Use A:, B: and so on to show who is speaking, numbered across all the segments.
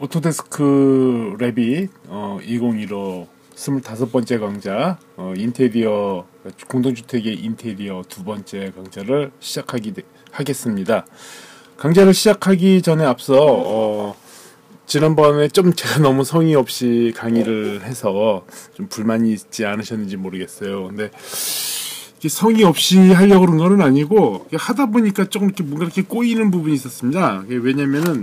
A: 오토데스크 레빗 2015 25번째 강좌 인테리어 공동주택의 인테리어 두 번째 강좌를 하겠습니다. 강좌를 시작하기 전에 앞서 지난번에 좀 제가 너무 성의 없이 강의를 해서 좀 불만이 있지 않으셨는지 모르겠어요. 근데 성의 없이 하려고 그런 건 아니고 하다 보니까 조금 이렇게 뭔가 이렇게 꼬이는 부분이 있었습니다. 왜냐면은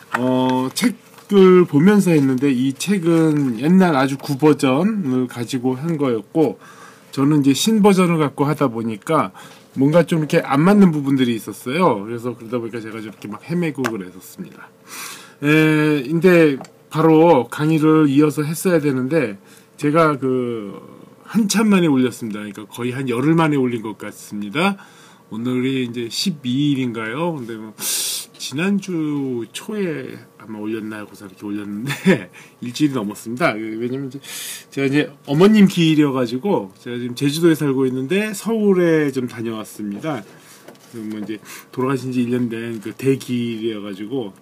A: 책을 보면서 했는데 이 책은 옛날 아주 구버전을 가지고 한 거였고 저는 이제 신버전을 갖고 하다 보니까 뭔가 좀 이렇게 안 맞는 부분들이 있었어요. 그래서 그러다 보니까 제가 좀 이렇게 막 헤매고 그랬었습니다. 근데 바로 강의를 이어서 했어야 되는데 제가 한참 만에 올렸습니다. 그러니까 거의 한 열흘 만에 올린 것 같습니다. 오늘이 이제 12일인가요? 근데 지난주 초에 아마 올렸나 하고서 이렇게 올렸는데 일주일이 넘었습니다. 왜냐면 제가 이제 어머님 기일이어가지고 제가 지금 제주도에 살고 있는데 서울에 좀 다녀왔습니다. 이제 돌아가신 지 1년 된 대기일이어가지고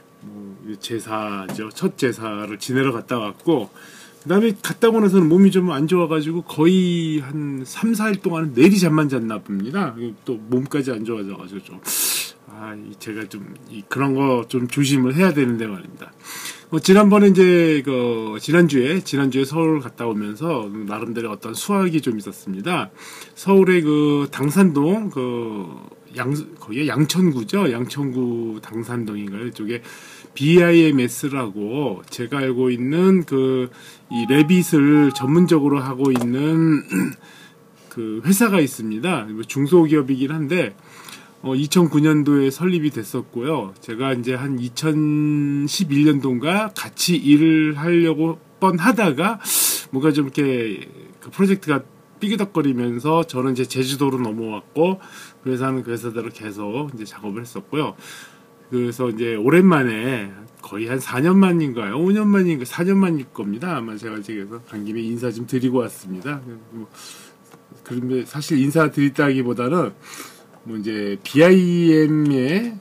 A: 제사죠. 첫 제사를 지내러 갔다 왔고 그 다음에 갔다 오고 나서는 몸이 좀 안 좋아가지고 거의 한 3, 4일 동안 내리 잠만 잤나 봅니다. 또 몸까지 안 좋아져가지고 제가 좀 그런 거 좀 조심을 해야 되는데 말입니다. 지난번에 이제 지난주에 서울 갔다 오면서 나름대로 어떤 수확이 좀 있었습니다. 서울의 당산동 거기가 양천구죠. 양천구 당산동인가요? 이쪽에 BIMS라고 제가 알고 있는 이 레빗을 전문적으로 하고 있는 회사가 있습니다. 중소기업이긴 한데 2009년도에 설립이 됐었고요. 제가 이제 한 2011년도인가 같이 일을 하려고 뻔하다가 뭔가 좀 이렇게 프로젝트가 삐그덕거리면서 저는 이제 제주도로 넘어왔고 그 회사는 그 회사대로 계속 이제 작업을 했었고요. 그래서 이제 오랜만에 거의 한 4년 만인가요? 5년 만인가? 4년 만일 겁니다. 아마 제가 그래서 간 김에 인사 좀 드리고 왔습니다. 그런데 사실 인사 드리다기보다는 이제 BIM의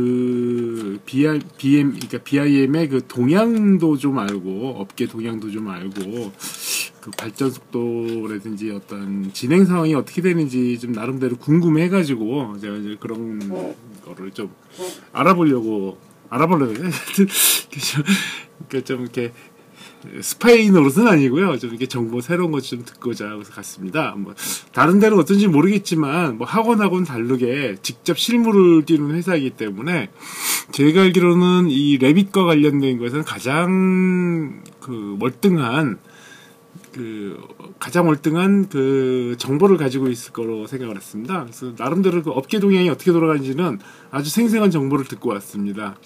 A: 그러니까 BIM의 동향도 좀 알고 업계 동향도 좀 알고 발전 속도라든지 어떤 진행 상황이 어떻게 되는지 좀 나름대로 궁금해가지고 제가 이제 그런 거를 좀 알아보려고 그러니까 좀 이렇게 스파이 노릇은 아니고요. 좀 이렇게 정보 새로운 것 좀 듣고자 해서 갔습니다. 다른 데는 어떤지 모르겠지만 학원하고는 다르게 직접 실무를 뛰는 회사이기 때문에 제가 알기로는 이 레빗과 관련된 것은 가장 월등한 정보를 가지고 있을 거로 생각을 했습니다. 그래서 나름대로 업계 동향이 어떻게 돌아가는지는 아주 생생한 정보를 듣고 왔습니다.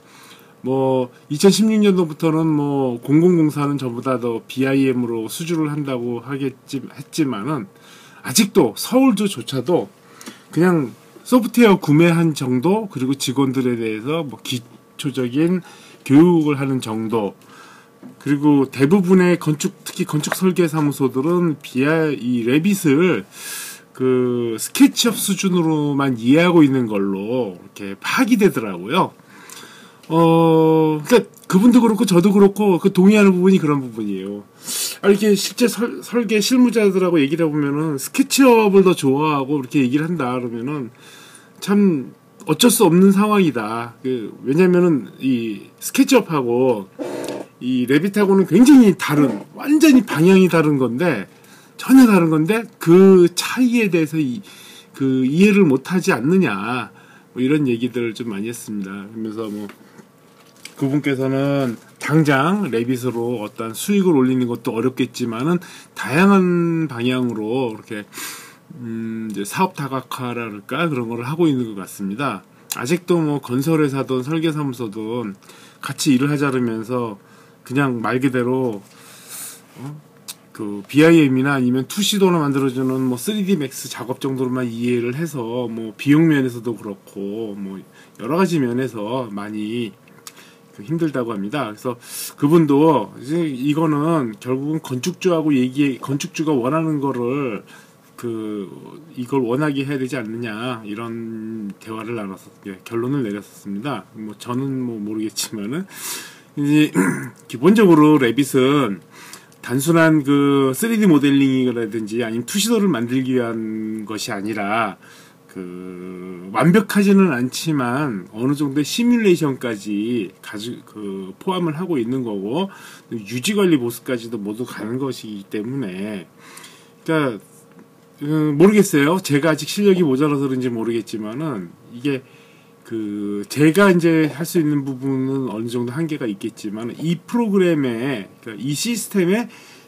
A: 2016년도부터는 공공공사는 전부 다 BIM으로 수주를 한다고 했지만은 아직도 서울조차도 그냥 소프트웨어 구매한 정도 그리고 직원들에 대해서 기초적인 교육을 하는 정도 그리고 대부분의 특히 건축 설계 사무소들은 이 레빗을 스케치업 수준으로만 이해하고 있는 걸로 이렇게 파악이 되더라고요. 그러니까 그분도 그렇고 저도 그렇고 동의하는 부분이 그런 부분이에요. 이렇게 실제 설계 실무자들하고 얘기를 해보면은 스케치업을 더 좋아하고 이렇게 얘기를 한다 그러면은 참 어쩔 수 없는 상황이다. 왜냐면은 이 스케치업하고 이 레빗하고는 굉장히 완전히 방향이 다른 건데 전혀 다른 건데 그 차이에 대해서 이해를 못하지 않느냐 이런 얘기들을 좀 많이 했습니다. 그러면서 그분께서는 당장 레빗으로 어떤 수익을 올리는 것도 어렵겠지만은 다양한 방향으로 이렇게 이제 사업 다각화랄까 그런 거를 하고 있는 것 같습니다. 아직도 건설회사든 설계사무소든 같이 일을 하자면서 그냥 말 그대로 BIM이나 아니면 2C도나 만들어주는 3D 맥스 작업 정도로만 이해를 해서 비용 면에서도 그렇고 여러 가지 면에서 많이 힘들다고 합니다. 그래서 그분도 이거는 결국은 건축주가 원하는 거를 이걸 원하게 해야 되지 않느냐 이런 대화를 나눠서 결론을 내렸었습니다. 저는 모르겠지만은 이제 기본적으로 레빗은 단순한 그 3D 모델링이라든지 아니면 투시도를 만들기 위한 것이 아니라 완벽하지는 않지만 어느 정도의 시뮬레이션까지 포함을 하고 있는 거고, 유지관리 보수까지도 모두 가는 것이기 때문에, 그러니까 모르겠어요. 제가 아직 실력이 모자라서 그런지 모르겠지만은 이게 제가 이제 할 수 있는 부분은 어느 정도 한계가 있겠지만, 이 프로그램에, 그러니까 이 시스템의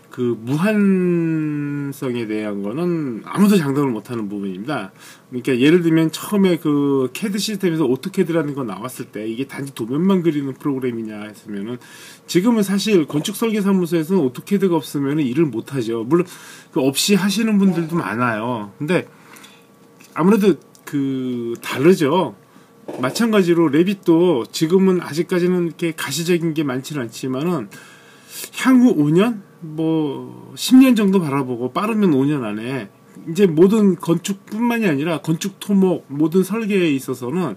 A: 무한성에 대한 거는 아무도 장담을 못하는 부분입니다. 그러니까 예를 들면 처음에 CAD 시스템에서 오토캐드라는 거 나왔을 때 이게 단지 도면만 그리는 프로그램이냐 했으면은, 지금은 사실 건축 설계 사무소에서는 오토캐드가 없으면 일을 못 하죠. 물론 없이 하시는 분들도 많아요. 근데 아무래도 다르죠. 마찬가지로 레빗도 지금은 아직까지는 이렇게 가시적인 게 많지는 않지만은 향후 5년, 10년 정도 바라보고 빠르면 5년 안에 이제 모든 건축뿐만이 아니라 건축 토목, 모든 설계에 있어서는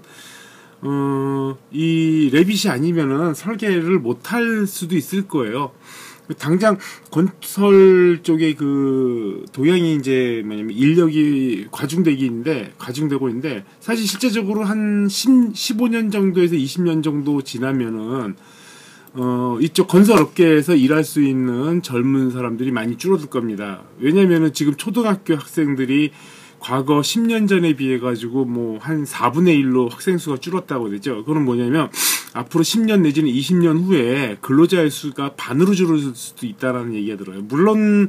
A: 이 레빗이 아니면은 설계를 못할 수도 있을 거예요. 당장 건설 쪽의 도형이 이제 인력이 과중되고 있는데, 사실 실제적으로 한 15년 정도에서 20년 정도 지나면은, 이쪽 건설 업계에서 일할 수 있는 젊은 사람들이 많이 줄어들 겁니다. 왜냐면은 지금 초등학교 학생들이 과거 10년 전에 비해 가지고 한 4분의 1로 학생 수가 줄었다고 되죠. 그건 뭐냐면 앞으로 10년 내지는 20년 후에 근로자의 수가 반으로 줄어들 수도 있다라는 얘기가 들어요. 물론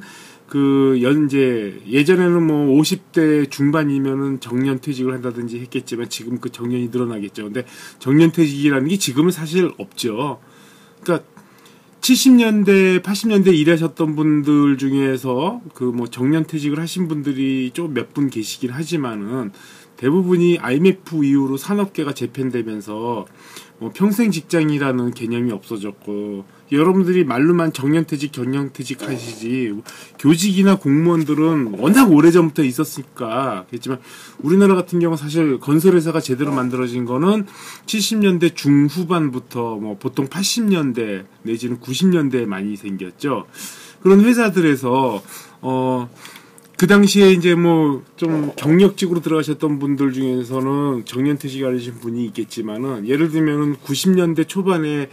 A: 예전에는 50대 중반이면은 정년퇴직을 한다든지 했겠지만, 지금 정년이 늘어나겠죠. 근데 정년퇴직이라는 게 지금은 사실 없죠. 그러니까 70년대, 80년대 일하셨던 분들 중에서 정년퇴직을 하신 분들이 좀 몇 분 계시긴 하지만은, 대부분이 IMF 이후로 산업계가 재편되면서 평생 직장이라는 개념이 없어졌고, 여러분들이 말로만 정년퇴직, 경영퇴직 하시지, 교직이나 공무원들은 워낙 오래전부터 있었으니까 그렇지만, 우리나라 같은 경우 사실 건설회사가 제대로 만들어진 거는 70년대 중후반부터 보통 80년대 내지는 90년대에 많이 생겼죠. 그런 회사들에서 그 당시에 이제 좀 경력직으로 들어가셨던 분들 중에서는 정년퇴직 하신 분이 있겠지만은, 예를 들면은 90년대 초반에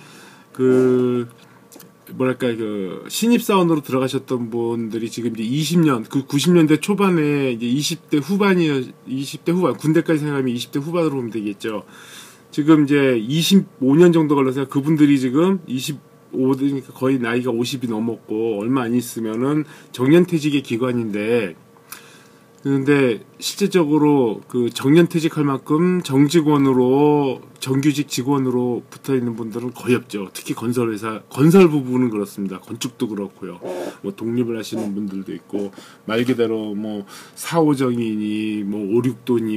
A: 신입사원으로 들어가셨던 분들이 지금 이제 20년, 90년대 초반에 이제 20대 후반, 군대까지 생각하면 20대 후반으로 보면 되겠죠. 지금 이제 25년 정도 걸려서 그분들이 지금 25니까 거의 나이가 50이 넘었고, 얼마 안 있으면은 정년퇴직의 기간인데, 근데 실제적으로 정년퇴직할 만큼 정규직 직원으로 붙어 있는 분들은 거의 없죠. 특히 건설 부분은 그렇습니다. 건축도 그렇고요. 독립을 하시는 분들도 있고, 말 그대로 4호정이니 5,6도니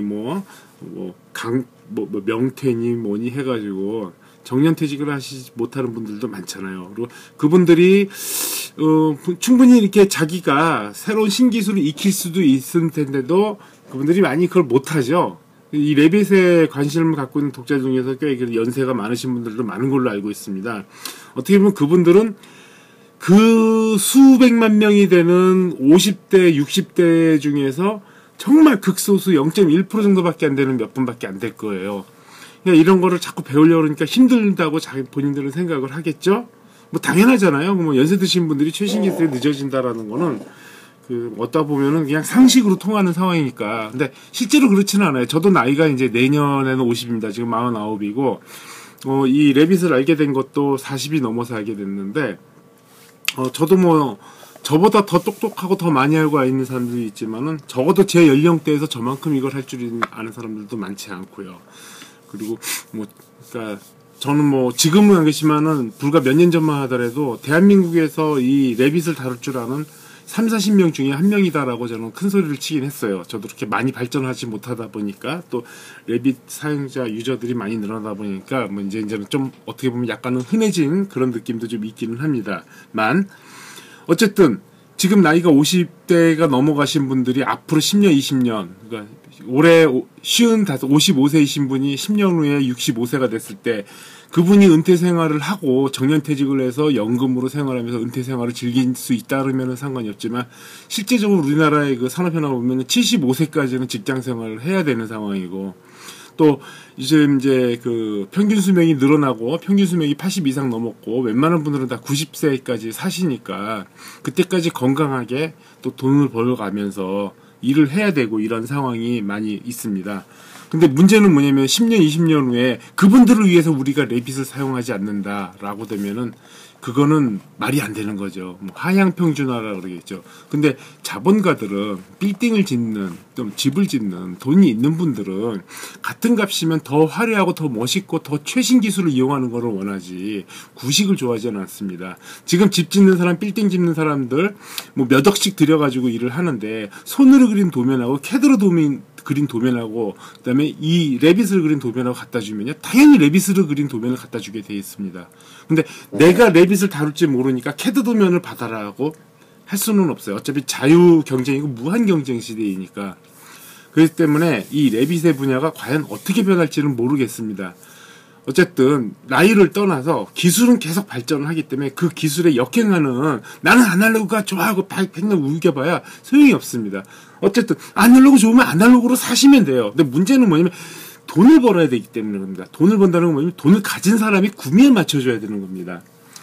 A: 명태니 뭐니 해가지고 정년퇴직을 하시지 못하는 분들도 많잖아요. 그리고 그분들이 충분히 이렇게 자기가 새로운 신기술을 익힐 수도 있을 텐데도 그분들이 많이 그걸 못하죠. 이 레빗에 관심을 갖고 있는 독자 중에서 꽤 연세가 많으신 분들도 많은 걸로 알고 있습니다. 어떻게 보면 그분들은 수백만 명이 되는 50대, 60대 중에서 정말 극소수 0.1% 정도밖에 안 되는 몇 분밖에 안 될 거예요. 그러니까 이런 거를 자꾸 배우려고 그러니까 힘들다고 본인들은 생각을 하겠죠? 당연하잖아요. 연세 드신 분들이 최신 기술에 늦어진다라는 거는 어디다 보면은 그냥 상식으로 통하는 상황이니까. 근데 실제로 그렇지는 않아요. 저도 나이가 이제 내년에는 50입니다. 지금 49이고, 이 레빗을 알게 된 것도 40이 넘어서 알게 됐는데, 저도 저보다 더 똑똑하고 더 많이 알고 있는 사람들이 있지만은, 적어도 제 연령대에서 저만큼 이걸 할 줄 아는 사람들도 많지 않고요. 그리고 그러니까 저는 지금은 안 계시지만은 불과 몇 년 전만 하더라도 대한민국에서 이 레빗을 다룰 줄 아는 30-40명 중에 한 명이다라고 저는 큰 소리를 치긴 했어요. 저도 그렇게 많이 발전하지 못하다 보니까, 또 레빗 사용자 유저들이 많이 늘어나다 보니까 이제는 좀 어떻게 보면 약간은 흔해진 그런 느낌도 좀 있기는 합니다만, 어쨌든 지금 나이가 50대가 넘어가신 분들이 앞으로 10년, 20년, 그러니까 올해 55세이신 분이 10년 후에 65세가 됐을 때 그분이 은퇴 생활을 하고 정년퇴직을 해서 연금으로 생활하면서 은퇴 생활을 즐길 수 있다면 상관이 없지만 실제적으로 우리나라의 그 산업 현황을 보면 75세까지는 직장 생활을 해야 되는 상황이고 또 이제 그 평균 수명이 늘어나고 평균 수명이 80 이상 넘었고 웬만한 분들은 다 90세까지 사시니까 그때까지 건강하게 또 돈을 벌어가면서 일을 해야 되고 이런 상황이 많이 있습니다. 근데 문제는 뭐냐면 10년, 20년 후에 그분들을 위해서 우리가 레빗을 사용하지 않는다라고 되면은 그거는 말이 안 되는 거죠. 뭐 하향평준화라고 그러겠죠. 근데 자본가들은 빌딩을 짓는, 좀 집을 짓는 돈이 있는 분들은 같은 값이면 더 화려하고 더 멋있고 더 최신 기술을 이용하는 것을 원하지 구식을 좋아하지는 않습니다. 지금 집 짓는 사람, 빌딩 짓는 사람들 뭐 몇 억씩 들여가지고 일을 하는데 손으로 그린 도면하고 캐드로 그린 도면하고 그다음에 이 레빗을 그린 도면하고 갖다 주면요 당연히 레빗으로 그린 도면을 갖다 주게 돼 있습니다. 근데 내가 레빗을 다룰지 모르니까 캐드 도면을 받아라고 할 수는 없어요. 어차피 자유 경쟁이고 무한 경쟁 시대이니까. 그렇기 때문에 이 레빗의 분야가 과연 어떻게 변할지는 모르겠습니다. 어쨌든 나이를 떠나서 기술은 계속 발전을 하기 때문에 그 기술에 역행하는 나는 아날로그가 좋아하고 백날 우겨봐야 소용이 없습니다. 어쨌든 아날로그 좋으면 아날로그로 사시면 돼요. 근데 문제는 뭐냐면 돈을 벌어야 되기 때문에 그럽니다. 돈을 번다는 건 뭐냐면 돈을 가진 사람이 구미에 맞춰줘야 되는 겁니다.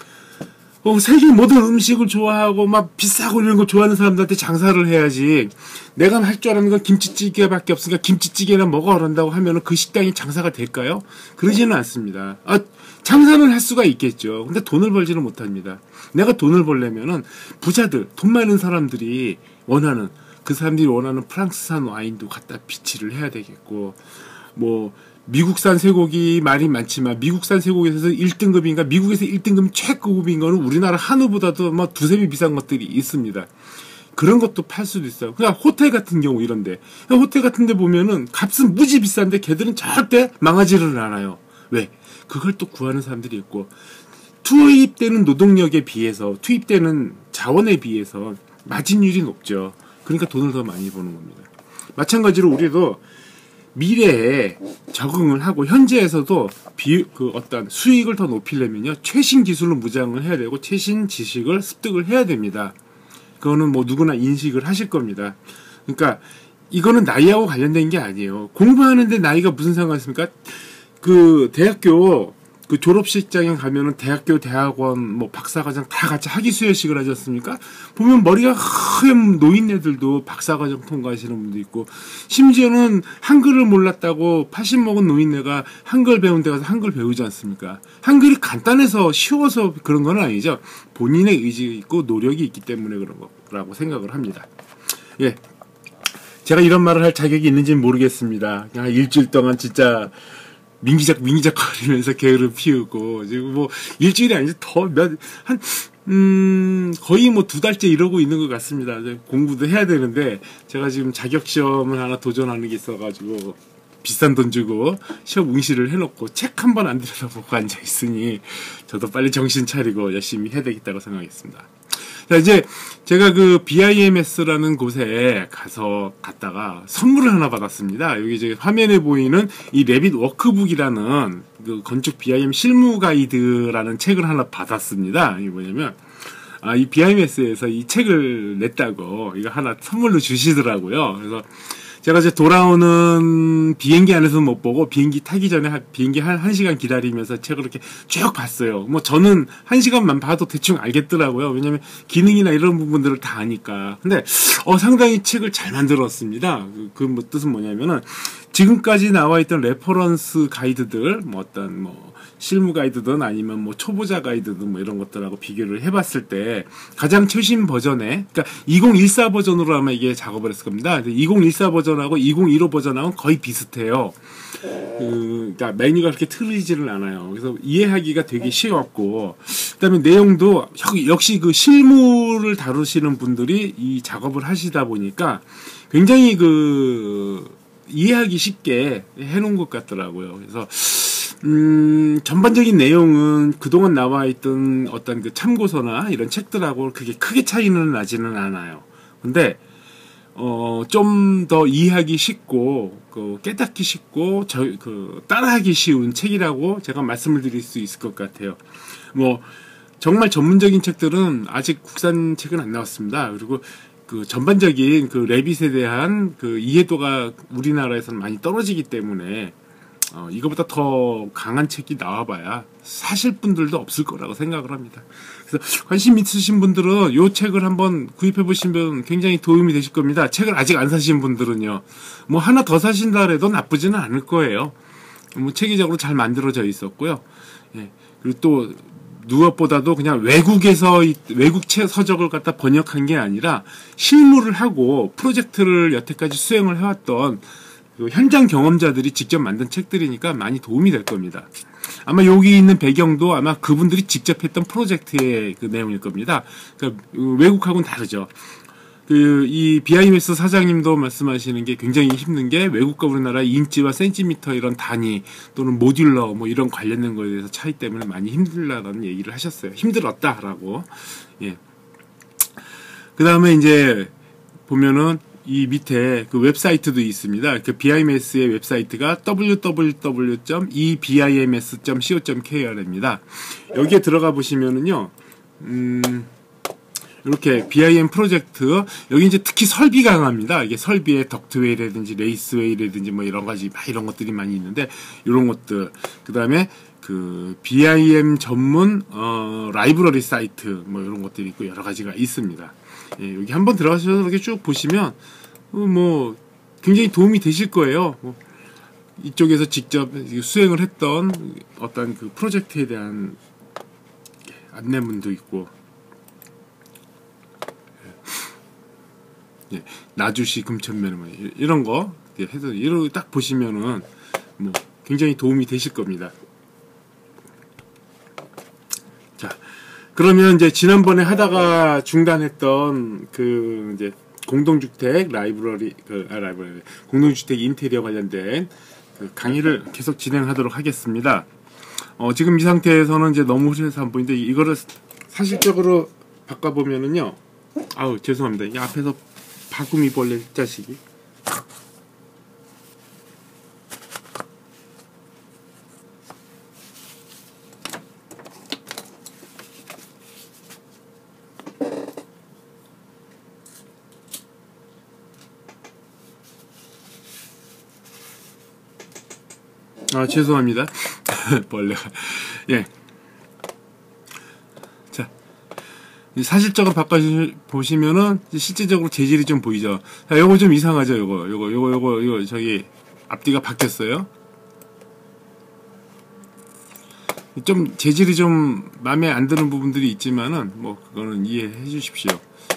A: 세계 모든 음식을 좋아하고 막 비싸고 이런 거 좋아하는 사람들한테 장사를 해야지. 내가 할 줄 아는 건 김치찌개밖에 없으니까 김치찌개나 먹어 그런다고 하면은 그 식당이 장사가 될까요? 그러지는 않습니다. 장사는 할 수가 있겠죠. 근데 돈을 벌지는 못합니다. 내가 돈을 벌려면은 부자들, 돈 많은 사람들이 원하는 그 사람들이 원하는 프랑스산 와인도 갖다 비치를 해야 되겠고 뭐 미국산 쇠고기 말이 많지만 미국산 쇠고기에서 1등급인가 미국에서 1등급 최고급인 거는 우리나라 한우보다도 뭐 두세 배 비싼 것들이 있습니다. 그런 것도 팔 수도 있어요. 그냥 호텔 같은 경우 이런데 호텔 같은 데 보면은 값은 무지 비싼데 걔들은 절대 망하지를 않아요. 왜? 그걸 또 구하는 사람들이 있고 투입되는 노동력에 비해서 투입되는 자원에 비해서 마진율이 높죠. 그러니까 돈을 더 많이 버는 겁니다. 마찬가지로 우리도 미래에 적응을 하고 현재에서도 어떤 수익을 더 높이려면요 최신 기술로 무장을 해야 되고 최신 지식을 습득을 해야 됩니다. 그거는 뭐 누구나 인식을 하실 겁니다. 그러니까 이거는 나이하고 관련된 게 아니에요. 공부하는데 나이가 무슨 상관이 있습니까? 그 대학교 그 졸업식장에 가면은 대학교, 대학원, 뭐 박사과정 다 같이 학위 수여식을 하지 않습니까? 보면 머리가 하얀 노인네들도 박사과정 통과하시는 분도 있고, 심지어는 한글을 몰랐다고 80 먹은 노인네가 한글 배운 데 가서 한글 배우지 않습니까? 한글이 간단해서 쉬워서 그런 건 아니죠. 본인의 의지가 있고 노력이 있기 때문에 그런 거라고 생각을 합니다. 예. 제가 이런 말을 할 자격이 있는지는 모르겠습니다. 그냥 일주일 동안 진짜 민기적 거리면서 게으를 피우고, 지금 뭐, 일주일이 아니지, 거의 뭐 2달째 이러고 있는 것 같습니다. 공부도 해야 되는데, 제가 지금 자격시험을 하나 도전하는 게 있어가지고, 비싼 돈 주고, 시험 응시를 해놓고, 책 한 번 안 들여다보고 앉아있으니, 저도 빨리 정신 차리고 열심히 해야 되겠다고 생각했습니다. 자, 이제 제가 그 BIMS라는 곳에 갔다가 선물을 하나 받았습니다. 여기 이제 화면에 보이는 이 레빗 워크북이라는 그 건축 BIM 실무 가이드라는 책을 하나 받았습니다. 이게 뭐냐면, 이 BIMS에서 이 책을 냈다고 이거 하나 선물로 주시더라고요. 그래서 제가 이제 돌아오는 비행기 안에서 못 보고 비행기 타기 전에 비행기 한 1시간 기다리면서 책을 이렇게 쭉 봤어요. 뭐 저는 1시간만 봐도 대충 알겠더라고요. 왜냐면 기능이나 이런 부분들을 다 아니까. 근데 상당히 책을 잘 만들었습니다. 그 뭐 뜻은 뭐냐면은 지금까지 나와 있던 레퍼런스 가이드들 뭐 어떤 뭐 실무 가이드든 아니면 뭐 초보자 가이드든 뭐 이런 것들하고 비교를 해봤을 때 가장 최신 버전에, 그러니까 2014 버전으로 아마 이게 작업을 했을 겁니다. 2014 버전하고 2015 버전하고는 거의 비슷해요. 그러니까 메뉴가 그렇게 틀리지를 않아요. 그래서 이해하기가 되게 쉬웠고, 그다음에 내용도 역시 그 실무를 다루시는 분들이 이 작업을 하시다 보니까 굉장히 그 이해하기 쉽게 해놓은 것 같더라고요. 그래서 전반적인 내용은 그동안 나와 있던 어떤 그 참고서나 이런 책들하고 그게 크게 차이는 나지는 않아요. 근데 좀 더 이해하기 쉽고 깨닫기 쉽고 따라하기 쉬운 책이라고 제가 말씀을 드릴 수 있을 것 같아요. 뭐 정말 전문적인 책들은 아직 국산 책은 안 나왔습니다. 그리고 그 전반적인 그 레빗에 대한 그 이해도가 우리나라에서는 많이 떨어지기 때문에 이거보다 더 강한 책이 나와봐야 사실 분들도 없을 거라고 생각을 합니다. 그래서 관심 있으신 분들은 이 책을 한번 구입해 보시면 굉장히 도움이 되실 겁니다. 책을 아직 안 사신 분들은요, 뭐 하나 더 사신다 해도 나쁘지는 않을 거예요. 뭐 체계적으로 잘 만들어져 있었고요. 예. 그리고 또 무엇보다도 그냥 외국에서 외국 서적을 갖다 번역한 게 아니라 실무를 하고 프로젝트를 여태까지 수행을 해왔던 그 현장 경험자들이 직접 만든 책들이니까 많이 도움이 될 겁니다. 아마 여기 있는 배경도 아마 그분들이 직접 했던 프로젝트의 그 내용일 겁니다. 그러니까 외국하고는 다르죠. 이 BIMS 사장님도 말씀하시는 게 굉장히 힘든 게 외국과 우리나라 인치와 센티미터 이런 단위 또는 모듈러 뭐 이런 관련된 거에 대해서 차이 때문에 많이 힘들다라는 얘기를 하셨어요. 힘들었다라고. 예. 그 다음에 이제 보면은 이 밑에 그 웹사이트도 있습니다. 그 BIMS의 웹사이트가 www.ebims.co.kr입니다. 여기에 들어가 보시면은요, 이렇게 BIM 프로젝트, 여기 이제 특히 설비 강화입니다. 이게 설비에 덕트웨이라든지 레이스웨이라든지 뭐 이런 가지, 이런 것들이 많이 있는데, 이런 것들. 그 다음에 그 BIM 전문, 라이브러리 사이트, 뭐 이런 것들이 있고 여러 가지가 있습니다. 예, 여기 한번 들어가셔서 이렇게 쭉 보시면 뭐 굉장히 도움이 되실 거예요. 뭐 이쪽에서 직접 수행을 했던 어떤 그 프로젝트에 대한 안내문도 있고, 예, 나주시 금천면 뭐 이런 거 해서 이런 딱 보시면은 뭐 굉장히 도움이 되실 겁니다. 자, 그러면 이제 지난번에 하다가 중단했던 그 이제 공동주택 라이브러리, 공동주택 인테리어 관련된 그 강의를 계속 진행하도록 하겠습니다. 지금 이 상태에서는 이제 너무 흐려서 안 보이는데 이거를 사실적으로 바꿔보면은요, 아우 죄송합니다. 이 앞에서 바구미 벌레 자식이. 죄송합니다. 벌레가. 예. 자, 사실적으로 바꿔보시면은 실제적으로 재질이 좀 보이죠. 자, 요거 좀 이상하죠. 요거 저기 앞뒤가 바뀌었어요. 좀 재질이 좀 마음에 안 드는 부분들이 있지만은 뭐 그거는 이해해 주십시오.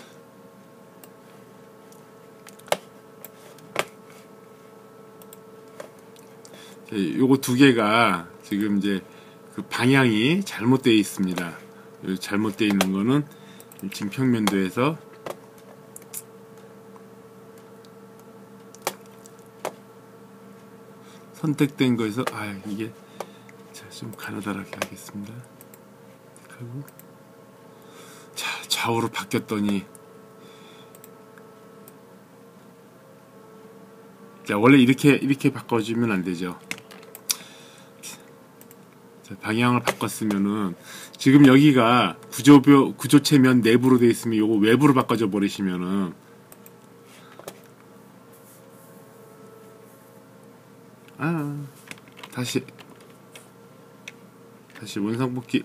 A: 요거 두 개가 지금 이제 그 방향이 잘못되어 있습니다. 잘못되어 있는 거는 지금 평면도에서 선택된 거에서 이게 좀 가느다랗게 하겠습니다. 하고 자, 좌우로 바뀌었더니 자, 원래 이렇게 바꿔주면 안 되죠. 자, 방향을 바꿨으면은 지금 여기가 구조체면 내부로 되어 있으면 요거 외부로 바꿔줘 버리시면은 다시 원상복귀.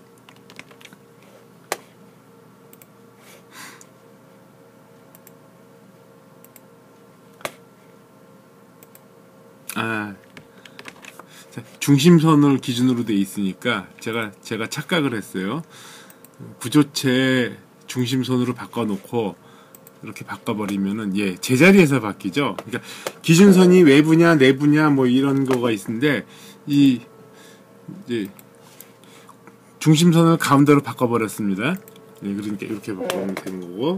A: 중심선을 기준으로 돼 있으니까 제가 착각을 했어요. 구조체 중심선으로 바꿔놓고 이렇게 바꿔버리면은 제자리에서 바뀌죠. 그러니까 기준선이 외부냐 내부냐 뭐 이런 거가 있는데 이제 중심선을 가운데로 바꿔버렸습니다. 그러니까 이렇게 바꾸면 되는 거고.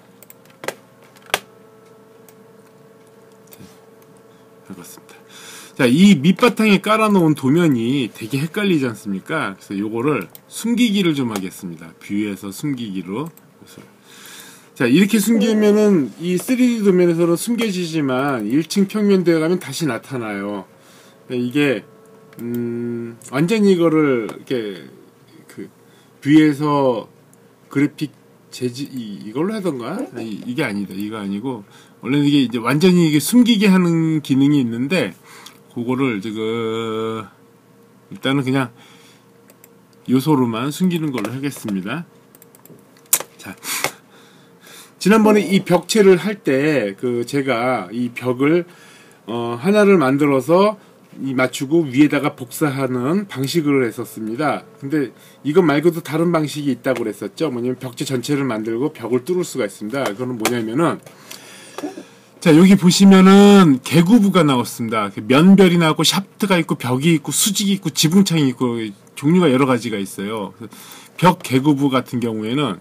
A: 바꿨습니다. 자, 이 밑바탕에 깔아놓은 도면이 되게 헷갈리지 않습니까? 그래서 요거를 숨기기를 좀 하겠습니다. 뷰에서 숨기기로. 그래서 자, 이렇게 숨기면은 이 3D 도면에서는 숨겨지지만 1층 평면도에 가면 다시 나타나요. 이게 완전히 이거를 이렇게 그 뷰에서 그래픽 이걸로 하던가? 아니, 이게 아니다. 이거 아니고 원래는 이게 이제 완전히 이게 숨기게 하는 기능이 있는데 그거를 지금 일단은 그냥 요소로만 숨기는 걸로 하겠습니다. 자, 지난번에 이 벽체를 할 때 그 제가 이 벽을 하나를 만들어서 이 맞추고 위에다가 복사하는 방식을 했었습니다. 근데 이것 말고도 다른 방식이 있다고 그랬었죠. 뭐냐면 벽체 전체를 만들고 벽을 뚫을 수가 있습니다. 그거는 뭐냐면은 자, 여기 보시면은 개구부가 나왔습니다. 면별이 나오고 샤프트가 있고 벽이 있고 수직이 있고 지붕창이 있고 종류가 여러 가지가 있어요. 벽 개구부 같은 경우에는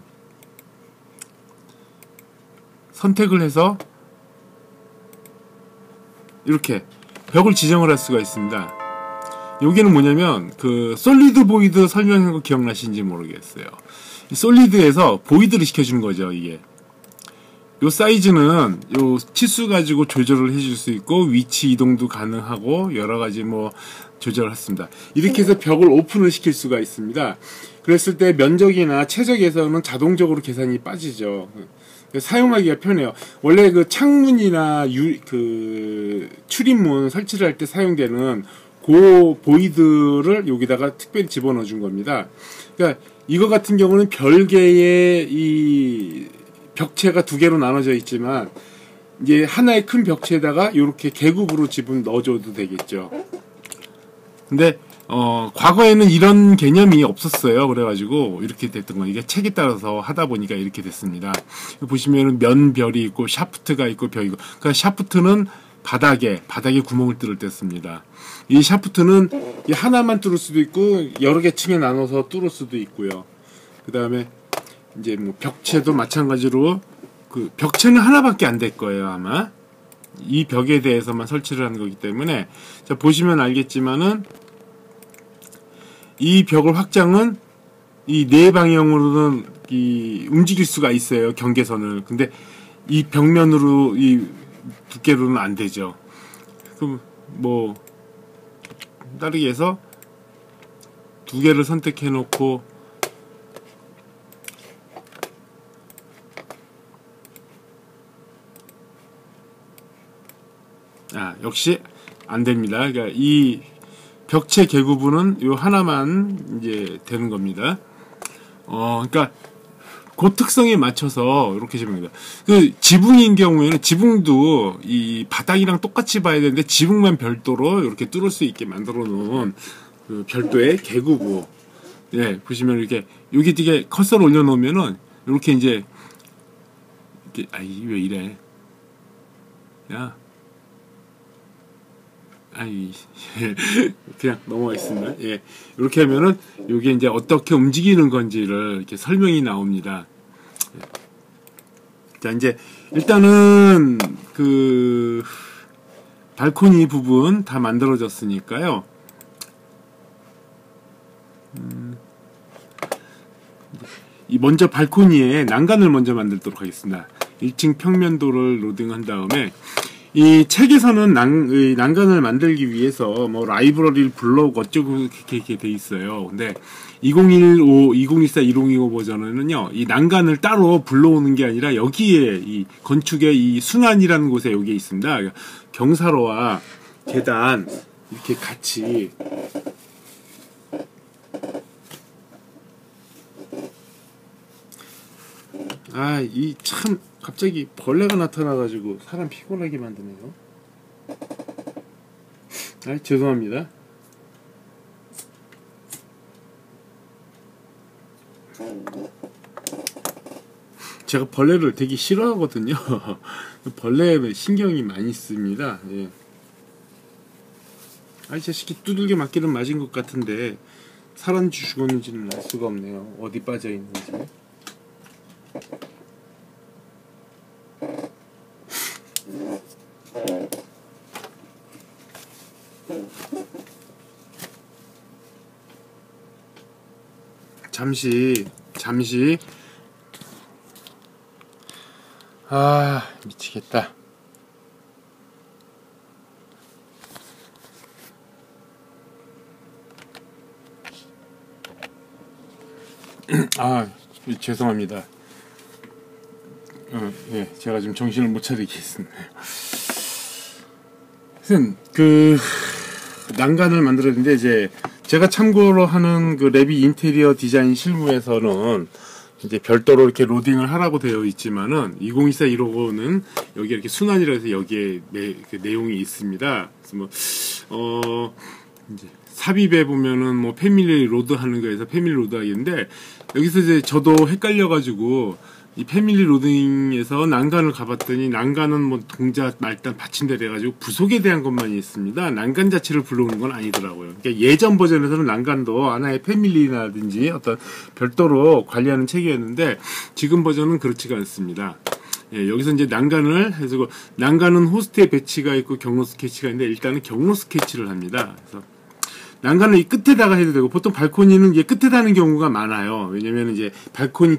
A: 선택을 해서 이렇게 벽을 지정을 할 수가 있습니다. 여기는 뭐냐면 그 솔리드 보이드 설명한 거 기억나시는지 모르겠어요. 이 솔리드에서 보이드를 시켜주는 거죠. 이게 요 사이즈는 요 치수 가지고 조절을 해줄 수 있고 위치 이동도 가능하고 여러 가지 뭐 조절을 했습니다. 이렇게 해서 벽을 오픈을 시킬 수가 있습니다. 그랬을 때 면적이나 최적에서는 자동적으로 계산이 빠지죠. 사용하기가 편해요. 원래 그 창문이나 그 출입문 설치를 할 때 사용되는 그 보이드를 여기다가 특별히 집어넣어 준 겁니다. 그러니까 이거 같은 경우는 별개의 이 벽체가 두 개로 나눠져 있지만 이제 하나의 큰 벽체에다가 이렇게 계급으로 집은 넣어줘도 되겠죠. 근데 과거에는 이런 개념이 없었어요. 그래가지고 이렇게 됐던 거. 이게 책에 따라서 하다 보니까 이렇게 됐습니다. 보시면은 면별이 있고 샤프트가 있고 벽이고. 그러니까 샤프트는 바닥에 구멍을 뚫을 때 씁니다. 이 샤프트는 하나만 뚫을 수도 있고 여러 개 층에 나눠서 뚫을 수도 있고요. 그 다음에 이제 뭐 벽체도 마찬가지로 그 벽체는 하나밖에 안 될 거예요 아마. 이 벽에 대해서만 설치를 하는 거기 때문에 자 보시면 알겠지만은 이 벽을 확장은 이 네 방향으로는 이 움직일 수가 있어요 경계선을. 근데 이 벽면으로 이 두께로는 안 되죠. 그럼 뭐 다르게 해서 두 개를 선택해 놓고 역시 안 됩니다. 그러니까 이 벽체 개구부는 요 하나만 이제 되는 겁니다. 그러니까 그 특성에 맞춰서 이렇게 집습니다. 그 지붕인 경우에는 지붕도 이 바닥이랑 똑같이 봐야 되는데 지붕만 별도로 이렇게 뚫을 수 있게 만들어 놓은 그 별도의 개구부. 예, 보시면 이렇게 여기 되게 커서를 올려 놓으면은 이렇게 이제 이렇게 왜 이래? 야. 그냥 넘어가겠습니다. 예. 이렇게 하면은, 요게 이제 어떻게 움직이는 건지를 이렇게 설명이 나옵니다. 자, 이제, 일단은, 발코니 부분 다 만들어졌으니까요. 먼저 발코니에 난간을 먼저 만들도록 하겠습니다. 1층 평면도를 로딩한 다음에, 이 책에서는 난간을 만들기 위해서 뭐 라이브러리를 불러오고 어쩌고 이렇게 돼 있어요. 근데 2015, 2014, 2025 버전에는요, 이 난간을 따로 불러오는 게 아니라 여기에 이 건축의 이 순환이라는 곳에 여기에 있습니다. 경사로와 계단 이렇게 같이 이 참 갑자기 벌레가 나타나가지고 사람 피곤하게 만드네요. 죄송합니다. 제가 벌레를 되게 싫어하거든요. 벌레에 신경이 많이 씁니다. 예. 이 자식이 두들겨 맞기는 맞은 것 같은데 살았는지 죽었는지는 알 수가 없네요. 어디 빠져 있는지. 잠시 미치겠다. 죄송합니다. 예, 제가 좀 정신을 못 차리겠습니다. 그 난간을 만들었는데 이제 제가 참고로 하는 그 레비 인테리어 디자인 실무에서는 이제 별도로 이렇게 로딩을 하라고 되어 있지만은 2024 1호는 여기 이렇게 순환이라 해서 여기에 그 내용이 있습니다. 그래서 이제 삽입에 보면은 뭐 패밀리 로드 하는 거에서 패밀리 로드 하겠는데 여기서 이제 저도 헷갈려가지고 이 패밀리 로딩에서 난간을 가봤더니 난간은 뭐 동자 말단 받침대 해가지고 부속에 대한 것만 있습니다. 난간 자체를 불러오는 건 아니더라고요. 그러니까 예전 버전에서는 난간도 하나의 패밀리라든지 어떤 별도로 관리하는 책이었는데 지금 버전은 그렇지가 않습니다. 예, 여기서 이제 난간을 해서 난간은 호스트에 배치가 있고 경로 스케치가 있는데 일단은 경로 스케치를 합니다. 그래서 난간을 이 끝에다가 해도 되고 보통 발코니는 이제 끝에다 하는 경우가 많아요. 왜냐면 이제 발코니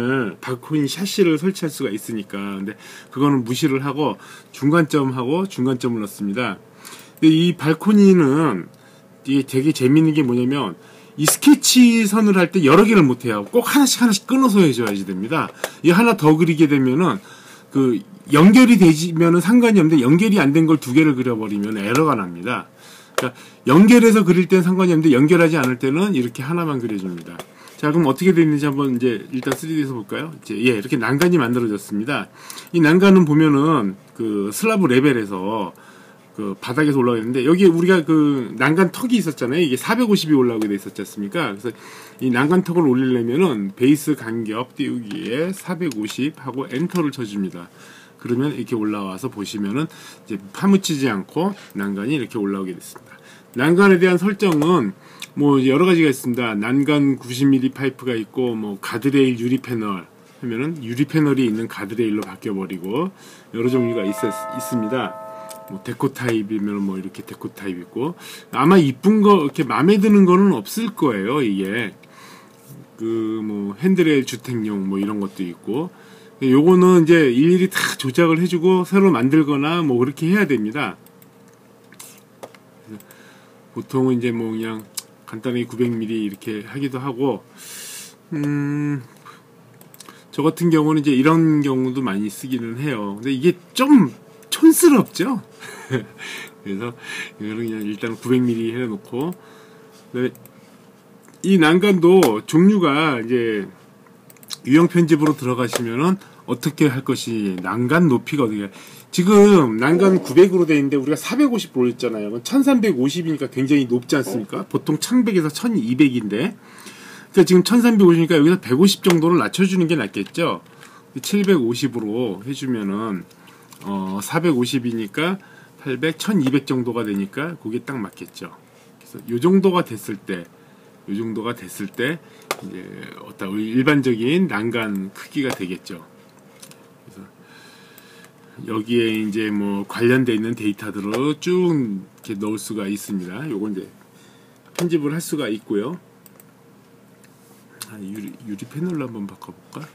A: 샤시를 설치할 수가 있으니까. 근데 그거는 무시를 하고 중간점하고 중간점을 넣습니다. 근데 이 발코니는 이게 되게 재밌는 게 뭐냐면 이 스케치 선을 할 때 여러 개를 못 해요. 꼭 하나씩 끊어서 해줘야지 됩니다. 이 하나 더 그리게 되면은 그 연결이 되면은 상관이 없는데 연결이 안 된 걸 두 개를 그려버리면 에러가 납니다. 그러니까 연결해서 그릴 때는 상관이 없는데 연결하지 않을 때는 이렇게 하나만 그려줍니다. 자, 그럼 어떻게 되는지 한번 이제 일단 3D에서 볼까요? 이렇게 난간이 만들어졌습니다. 이 난간은 보면은 그 슬라브 레벨에서 그 바닥에서 올라가 있는데 여기 우리가 그 난간 턱이 있었잖아요. 이게 450이 올라오게 돼 있었지 않습니까? 그래서 이 난간 턱을 올리려면은 베이스 간격 띄우기에 450 하고 엔터를 쳐줍니다. 그러면 이렇게 올라와서 보시면은 이제 파묻히지 않고 난간이 이렇게 올라오게 됐습니다. 난간에 대한 설정은 뭐 여러 가지가 있습니다. 난간 90mm 파이프가 있고 뭐 가드레일 유리 패널 하면은 유리 패널이 있는 가드레일로 바뀌어 버리고 여러 종류가 있습니다. 뭐 데코 타입이면 뭐 이렇게 데코 타입 있고 아마 이쁜 거 이렇게 마음에 드는 거는 없을 거예요. 이게 그 뭐 핸드레일 주택용 뭐 이런 것도 있고 요거는 이제 일일이 다 조작을 해주고 새로 만들거나 뭐 그렇게 해야 됩니다. 보통은 이제 뭐 그냥 간단하게 900mm 이렇게 하기도 하고 저 같은 경우는 이제 이런 경우도 많이 쓰기는 해요. 근데 이게 좀 촌스럽죠. 그래서 이거는 그냥 일단 900mm 해놓고 이 난간도 종류가 이제 유형 편집으로 들어가시면은 어떻게 할 것이 난간 높이가 어떻게 지금 난간 900으로 되어 있는데 우리가 450으로 올렸잖아요. 그건 1350이니까 굉장히 높지 않습니까? 보통 1100에서 1200인데 그러니까 지금 1350이니까 여기서 150 정도를 낮춰주는 게 낫겠죠. 750으로 해주면은 450이니까 800, 1200 정도가 되니까 그게 딱 맞겠죠. 그래서 요 정도가 됐을 때 이제 어떤 일반적인 난간 크기가 되겠죠. 그래서 여기에 이제 뭐 관련돼 있는 데이터들을 쭉 이렇게 넣을 수가 있습니다. 요건 이제 편집을 할 수가 있고요. 유리 패널로 한번 바꿔볼까?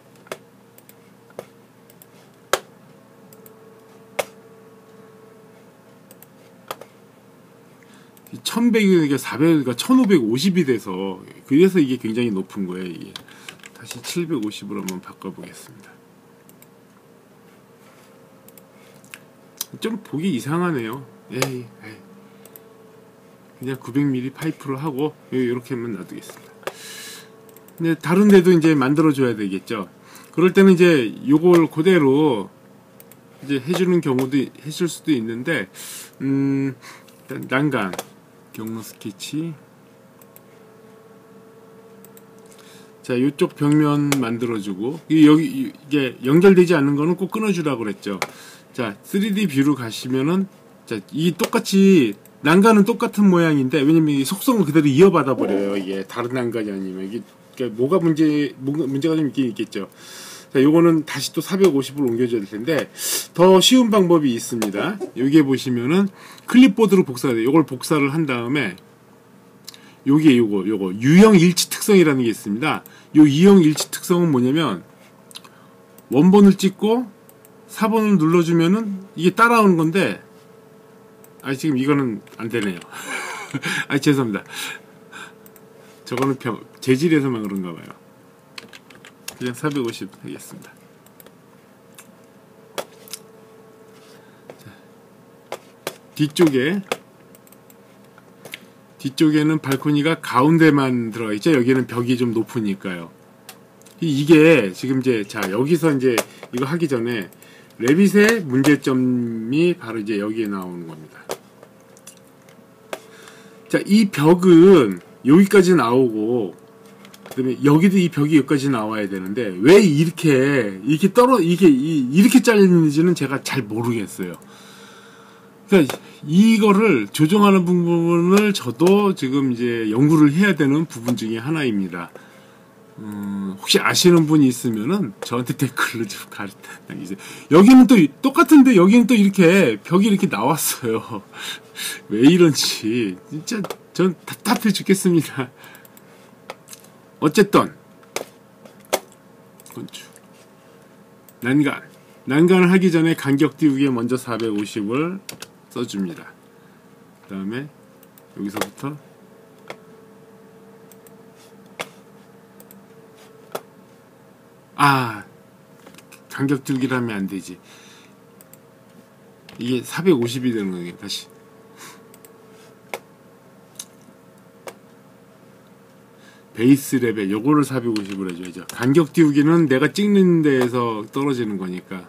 A: 1100이니까 400, 1550이 돼서 그래서 이게 굉장히 높은 거예요. 이게 다시 750으로 한번 바꿔보겠습니다. 좀 보기 이상하네요. 에이. 그냥 900mm 파이프로 하고 이렇게만 놔두겠습니다. 근데 다른 데도 이제 만들어줘야 되겠죠. 그럴 때는 이제 요걸 그대로 이제 해주는 경우도 해줄 수도 있는데 일단 난간 경로 스케치. 자, 이쪽 벽면 만들어주고 여기 이게 연결되지 않는 거는 꼭 끊어주라고 그랬죠. 자, 3D 뷰로 가시면은 자, 이 똑같이 난간은 똑같은 모양인데 왜냐면 이 속성을 그대로 이어받아 버려요. 이게 다른 난간이 아니면 이게 그러니까 문제가 좀 있긴 있겠죠. 자, 요거는 다시 또 450으로 옮겨줘야 될 텐데 더 쉬운 방법이 있습니다. 여기에 보시면은 클립보드로 복사가 돼요. 요걸 복사를 한 다음에 요거 유형 일치 특성이라는 게 있습니다. 요 유형 일치 특성은 뭐냐면 원본을 찍고 4번을 눌러주면은 이게 따라오는 건데, 지금 이거는 안 되네요. 죄송합니다. 저거는 재질에서만 그런가 봐요. 그냥 450 하겠습니다. 뒤쪽에는 발코니가 가운데만 들어가 있죠. 여기는 벽이 좀 높으니까요. 이게 지금 이제, 여기서 이제 이거 하기 전에 레빗의 문제점이 바로 이제 여기에 나오는 겁니다. 이 벽은 여기까지 나오고, 그다음에 여기도 이 벽이 여기까지 나와야 되는데 왜 이렇게 잘리는지는 제가 잘 모르겠어요. 그러니까 이거를 조정하는 부분을 저도 지금 이제 연구를 해야 되는 부분 중에 하나입니다. 혹시 아시는 분이 있으면은 저한테 댓글로 좀 가르쳐주세요. 여기는 또 똑같은데 여기는 또 이렇게 벽이 이렇게 나왔어요. 왜 이런지 진짜 전 답답해 죽겠습니다. 어쨌든 건축 난간을 하기 전에 간격 띄우기에 먼저 450을 써줍니다. 그 다음에 여기서부터 간격 띄우기를 하면 안 되지. 이게 450이 되는 거예요. 다시 베이스 레벨 요거를 450으로 해줘야죠. 간격 띄우기는 내가 찍는 데에서 떨어지는 거니까.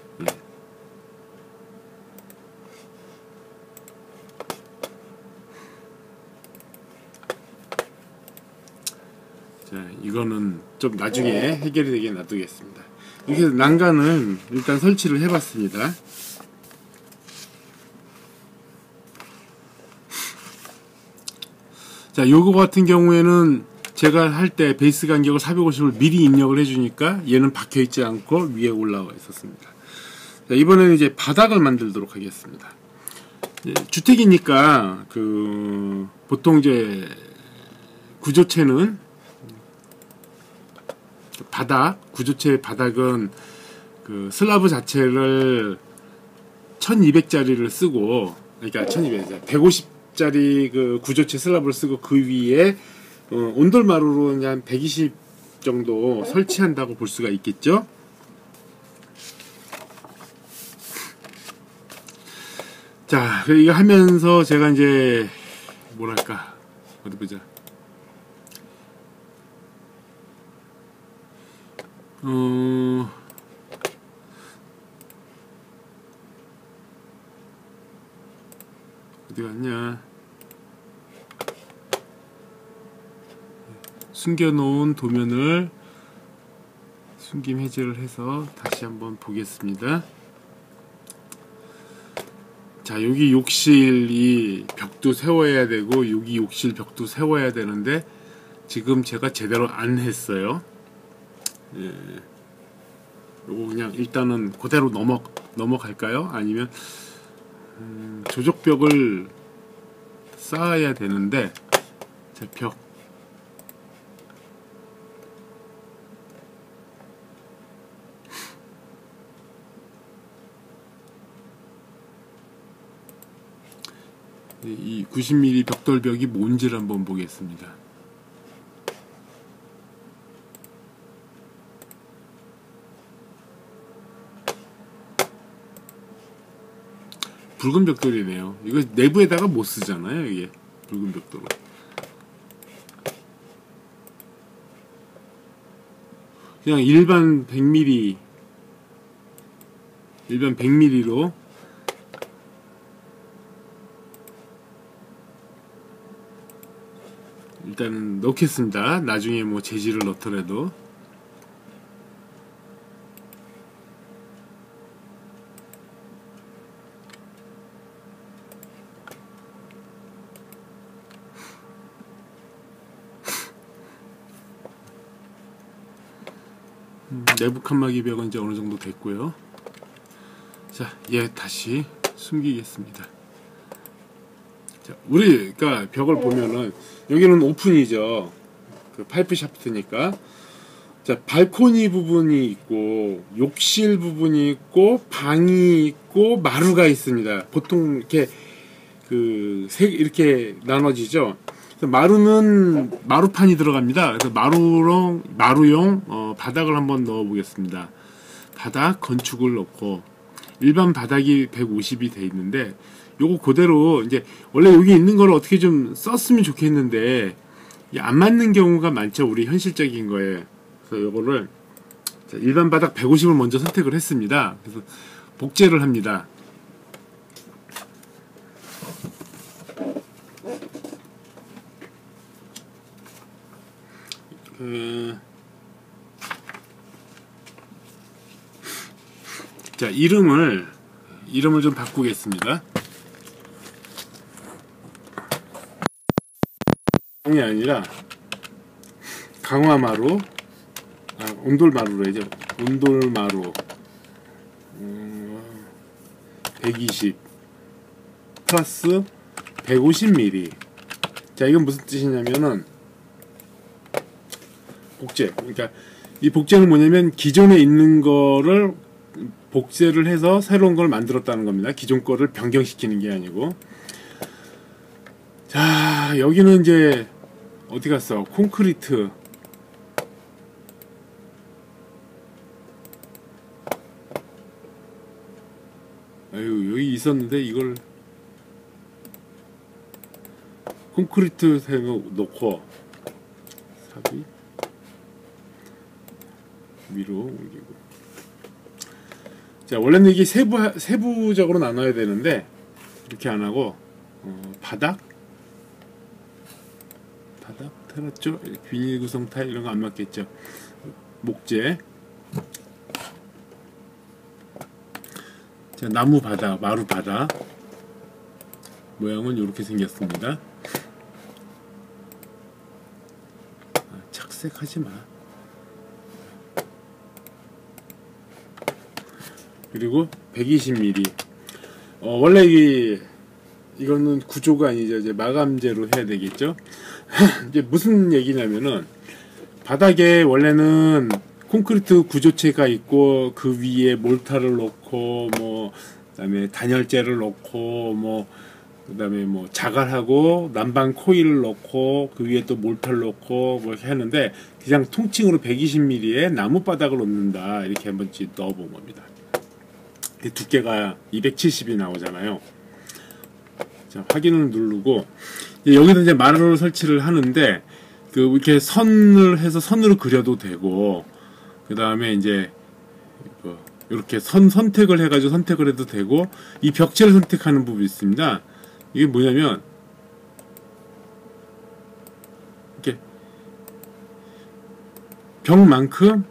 A: 이거는 좀 나중에 해결이 되게 놔두겠습니다. 이렇게 해서 난간을 일단 설치를 해봤습니다. 요거 같은 경우에는 제가 할 때 베이스 간격을 450을 미리 입력을 해주니까 얘는 박혀있지 않고 위에 올라와 있었습니다. 이번에는 이제 바닥을 만들도록 하겠습니다. 주택이니까 보통 이제 구조체는 구조체의 바닥은 슬라브 자체를 1200짜리를 쓰고, 그러니까 150짜리 구조체 슬라브를 쓰고 그 위에 온돌마루로 한 120 정도 설치한다고 볼 수가 있겠죠. 이거 하면서 제가 이제 뭐랄까, 어디 보자. 어디 갔냐? 숨겨놓은 도면을 숨김 해제를 해서 다시 한번 보겠습니다. 여기 욕실 이 벽도 세워야 되고 여기 욕실 벽도 세워야 되는데 지금 제가 제대로 안 했어요. 요거 그냥 일단은 그대로 넘어갈까요? 아니면 조적벽을 쌓아야 되는데 제 벽 이 90mm 벽돌벽이 뭔지를 한번 보겠습니다. 붉은 벽돌이네요. 이거 내부에다가 못 쓰잖아요. 이게 붉은 벽돌은. 그냥 일반 100mm로 일단은 넣겠습니다. 나중에 뭐 재질을 넣더라도. 내부 칸막이 벽은 이제 어느 정도 됐고요. 얘 다시 숨기겠습니다. 자, 우리가 벽을 보면은 여기는 오픈이죠. 그 파이프 샤프트니까. 자, 발코니 부분이 있고 욕실 부분이 있고 방이 있고 마루가 있습니다. 보통 이렇게 이렇게 나눠지죠. 그래서 마루는 마루판이 들어갑니다. 그래서 마루용 바닥을 한번 넣어 보겠습니다. 바닥 건축을 넣고 일반 바닥이 150이 돼 있는데 요거 그대로 이제 원래 여기 있는 걸 어떻게 좀 썼으면 좋겠는데 안 맞는 경우가 많죠. 우리 현실적인 거에. 그래서 요거를 일반 바닥 150을 먼저 선택을 했습니다. 그래서 복제를 합니다. 자, 이름을 좀 바꾸겠습니다. 이 아니라 강화마루, 온돌마루로 해죠. 온돌마루 120 플러스 150mm. 자, 이건 무슨 뜻이냐면은 복제. 그러니까 이 복제는 뭐냐면 기존에 있는 거를 복제를 해서 새로운 걸 만들었다는 겁니다. 기존 거를 변경시키는 게 아니고. 자, 여기는 이제 어디 갔어? 콘크리트. 아유, 여기 있었는데 이걸 콘크리트 놓고 삽입 위로 옮기고. 자, 원래는 이게 세부적으로 나눠야 되는데 이렇게 안 하고 바닥 틀었죠. 비닐 구성 타일 이런 거 안 맞겠죠. 목재. 자, 나무 바닥, 마루 바닥 모양은 이렇게 생겼습니다. 착색하지 마. 그리고 120mm. 원래 이거는 구조가 아니죠. 이제 마감재로 해야 되겠죠. 이제 무슨 얘기냐면은 바닥에 원래는 콘크리트 구조체가 있고 그 위에 몰타를 놓고 그다음에 단열재를 놓고 그다음에 자갈하고 난방 코일을 놓고 그 위에 또 몰타를 놓고 이렇게 하는데 그냥 통칭으로 120mm의 나무 바닥을 놓는다 이렇게 한번 넣어본 겁니다. 두께가 270이 나오잖아요. 자, 확인을 누르고 여기서 이제 마루를 설치를 하는데 이렇게 선을 해서 선으로 그려도 되고 그 다음에 이제 이렇게 선택을 해가지고 선택을 해도 되고 이 벽체를 선택하는 부분이 있습니다. 이게 뭐냐면 이렇게 벽만큼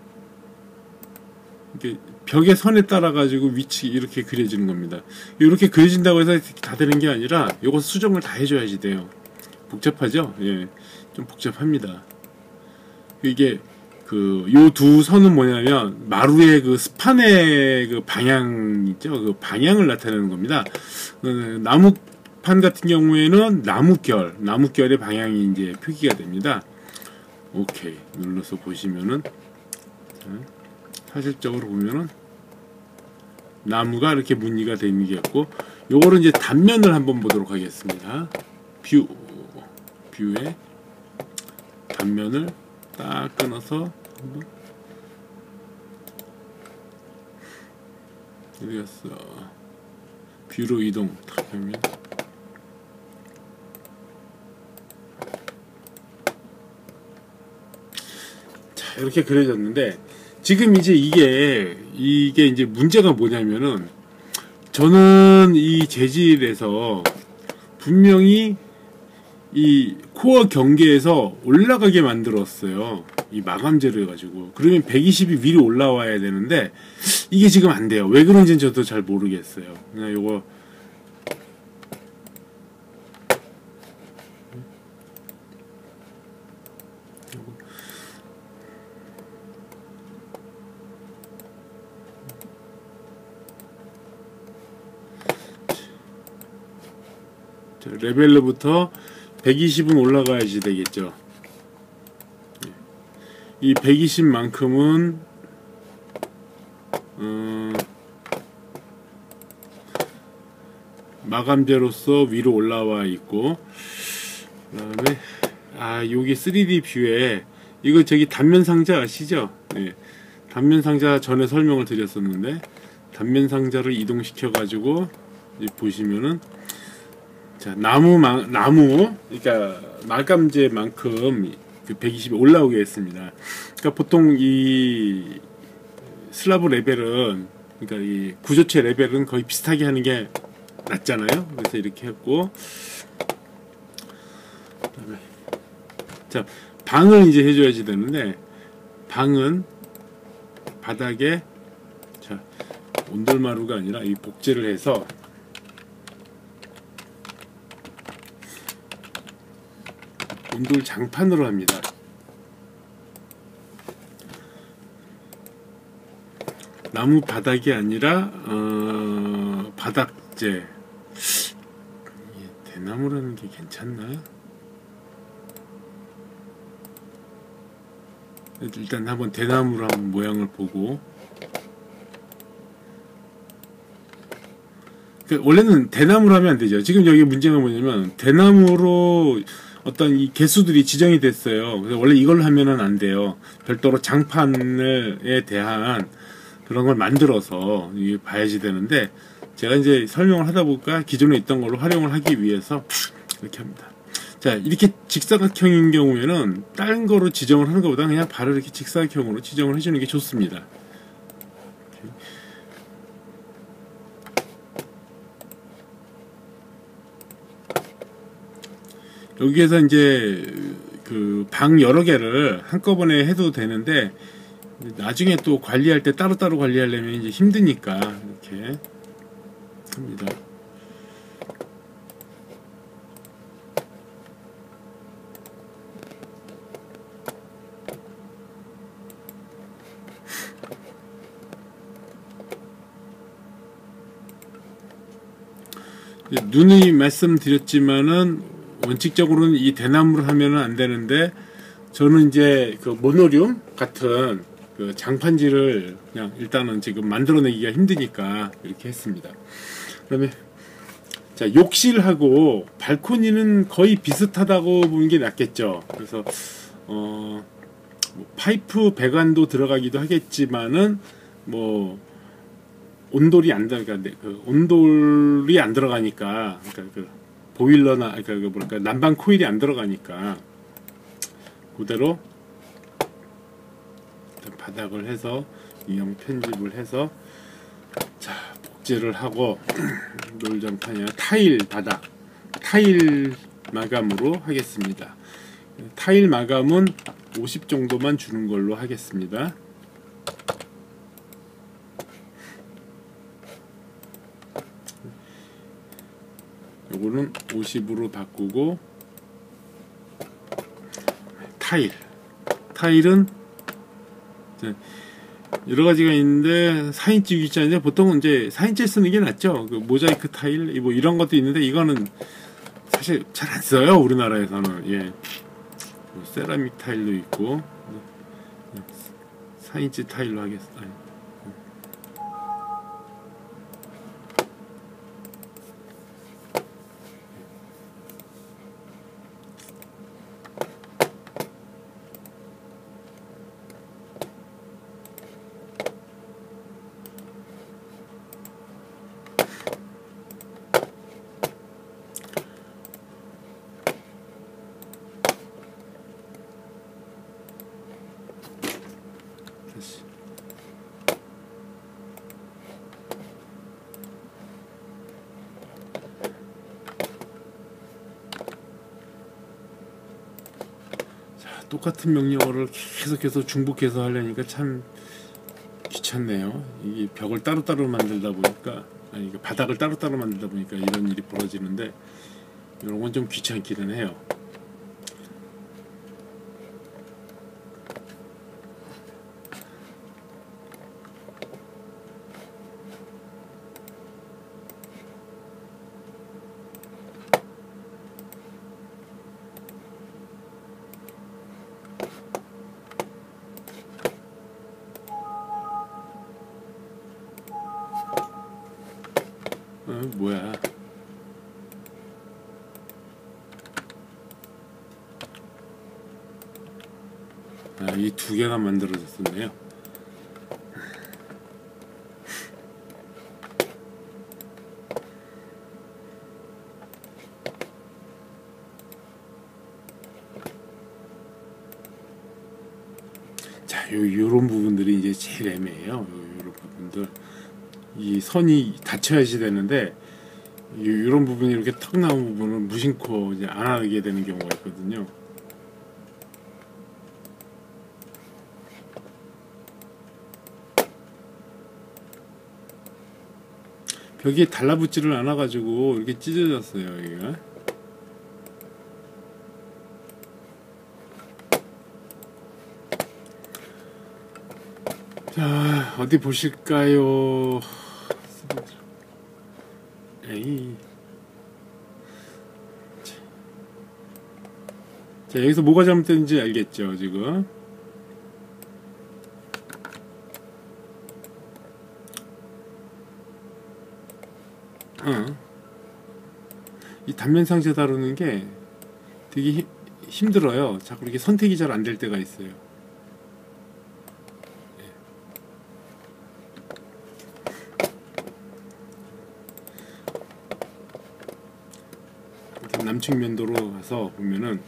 A: 이렇게 벽의 선에 따라 가지고 위치 이렇게 그려지는 겁니다. 이렇게 그려진다고 해서 다 되는 게 아니라 요거 수정을 다 해줘야지 돼요. 복잡하죠? 예, 좀 복잡합니다. 이게 요 두 선은 뭐냐면 마루의 스판의 방향 있죠? 그 방향을 나타내는 겁니다. 나무판 같은 경우에는 나무결의 방향이 이제 표기가 됩니다. 오케이 눌러서 보시면은 사실적으로 보면은 나무가 이렇게 무늬가 되어 있는 게 있고 요거를 이제 단면을 한번 보도록 하겠습니다. 뷰에 단면을 딱 끊어서 한번 어디 갔어? 뷰로 이동 딱 하면 자, 이렇게 그려졌는데 지금 이제 이게 이제 문제가 뭐냐면은 저는 이 재질에서 분명히 이 코어 경계에서 올라가게 만들었어요. 이 마감재로 해가지고. 그러면 120이 위로 올라와야 되는데 이게 지금 안 돼요. 왜 그런지는 저도 잘 모르겠어요. 그냥 요거 자, 레벨로부터 120은 올라가야지 되겠죠. 이 120만큼은 마감재로서 위로 올라와 있고, 그다음에 여기 3D 뷰에 이거 저기 단면 상자 아시죠? 네. 단면 상자 전에 설명을 드렸었는데, 단면 상자를 이동시켜 가지고 보시면은, 자, 나무 그러니까 마감재만큼 그 120이 올라오게 했습니다. 그러니까 보통 이 슬라브 레벨은, 그러니까 이 구조체 레벨은 거의 비슷하게 하는 게 낫잖아요. 그래서 이렇게 했고, 그다음에 자, 방을 이제 해줘야지 되는데, 방은 바닥에, 자, 온돌마루가 아니라 이 복제를 해서 온돌 장판으로 합니다. 나무 바닥이 아니라 바닥재. 대나무라는 게 괜찮나? 일단 한번 대나무로 한번 모양을 보고, 원래는 대나무로 하면 안 되죠. 지금 여기 문제가 뭐냐면 대나무로 어떤 이 개수들이 지정이 됐어요. 그래서 원래 이걸 하면은 안 돼요. 별도로 장판에 대한 그런 걸 만들어서 봐야지 되는데, 제가 이제 설명을 하다 보니까 기존에 있던 걸로 활용을 하기 위해서 이렇게 합니다. 자, 이렇게 직사각형인 경우에는 다른 거로 지정을 하는 것보다 그냥 바로 이렇게 직사각형으로 지정을 해주는 게 좋습니다. 여기에서 이제 그 방 여러 개를 한꺼번에 해도 되는데, 나중에 또 관리할 때 따로따로 관리하려면 이제 힘드니까 이렇게 합니다. 누누이 말씀드렸지만은 원칙적으로는 이 대나무를 하면은 안 되는데, 저는 이제 그 모노륨 같은 그 장판지를 그냥 일단은 지금 만들어내기가 힘드니까 이렇게 했습니다. 그다음에 자, 욕실하고 발코니는 거의 비슷하다고 보는 게 낫겠죠. 그래서 뭐 파이프 배관도 들어가기도 하겠지만은 뭐 온돌이 안 들어가니까, 그 온돌이 안 들어가니까, 그러니까 그 보일러나, 그러니까 그 뭐랄까 난방 코일이 안 들어가니까 그대로 바닥을 해서 인형 편집을 해서, 자, 복제를 하고 놀장판이 아니라 타일 바닥, 타일 마감으로 하겠습니다. 타일 마감은 50 정도만 주는 걸로 하겠습니다. 요거는 50으로 바꾸고, 타일은 여러 가지가 있는데 4인치 6인치인데 보통은 이제 4인치 쓰는 게 낫죠. 그 모자이크 타일 뭐 이런 것도 있는데, 이거는 사실 잘 안 써요, 우리나라에서는. 예, 세라믹 타일도 있고 4인치 타일로 하겠습니다. 똑같은 명령어를 계속해서 중복해서 하려니까 참 귀찮네요. 이 벽을 따로따로 만들다 보니까, 아니 바닥을 따로따로 만들다 보니까 이런 일이 벌어지는데, 이런 건 좀 귀찮기는 해요. 뭐야. 이 두 개가 만들어졌었네요. 자, 요런 부분들이 이제 제일 애매해요. 요런 부분들. 이 선이 닫혀야지 되는데, 요런 부분이 이렇게 턱 나온 부분은 무심코 이제 안 하게 되는 경우가 있거든요. 벽에 달라붙지를 않아가지고 이렇게 찢어졌어요, 여기가. 자, 어디 보실까요? 에이. 자, 여기서 뭐가 잘못됐는지 알겠죠, 지금? 이 단면 상자 다루는 게 되게 힘들어요. 자꾸 이렇게 선택이 잘 안 될 때가 있어요. 남측 면도로 가서 보면은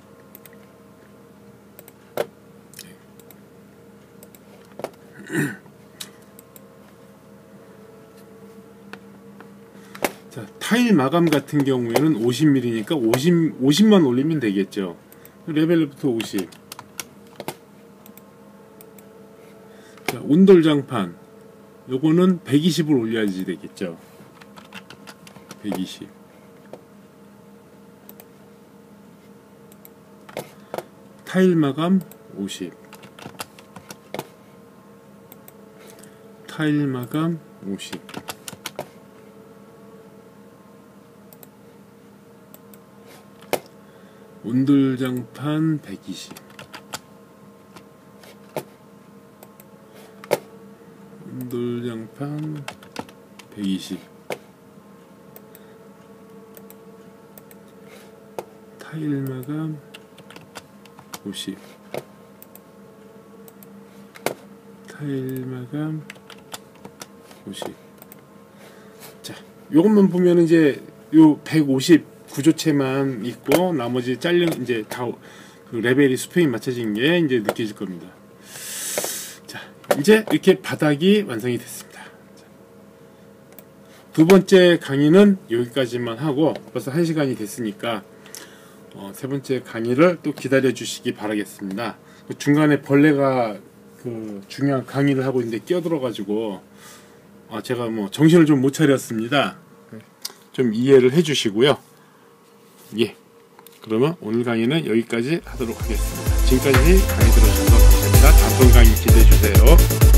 A: 자, 타일 마감 같은 경우에는 50mm니까 50만 올리면 되겠죠. 레벨부터 50. 자, 온돌장판 요거는 120을 올려야지 되겠죠. 120. 타일 마감 50. 타일 마감 50. 온돌장판 120. 온돌장판 120. 타일 마감 50. 타일 마감 50. 자, 요것만 보면 이제 요 150 구조체만 있고 나머지 잘린 이제 다 그 레벨이 수평이 맞춰진 게 이제 느껴질 겁니다. 자, 이제 이렇게 바닥이 완성이 됐습니다. 자, 두 번째 강의는 여기까지만 하고 벌써 1시간이 됐으니까 세 번째 강의를 또 기다려 주시기 바라겠습니다. 그 중간에 벌레가 그 중요한 강의를 하고 있는데 끼어들어 가지고 제가 뭐 정신을 좀 못 차렸습니다. 좀 이해를 해 주시고요. 예. 그러면 오늘 강의는 여기까지 하도록 하겠습니다. 지금까지 강의 들어주셔서 감사합니다. 다음 강의 기대해 주세요.